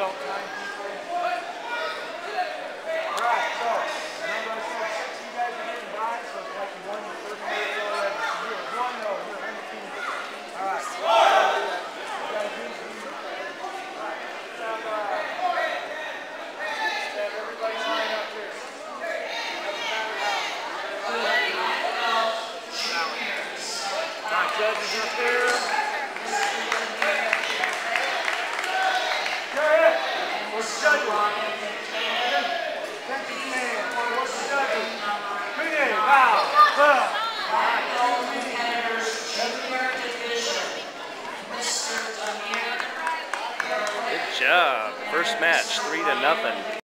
belt. Alright, so remember I said 6 of you guys are getting by, so it's like you won your first match already. You're one, no, you're undefeated. Alright. You gotta do some. Have everybody line up here. Alright, judges up there. Go ahead. What's the judges? Attention stand. What's the judges? Good day. Bow. Bow. Good job. First match, 3-0.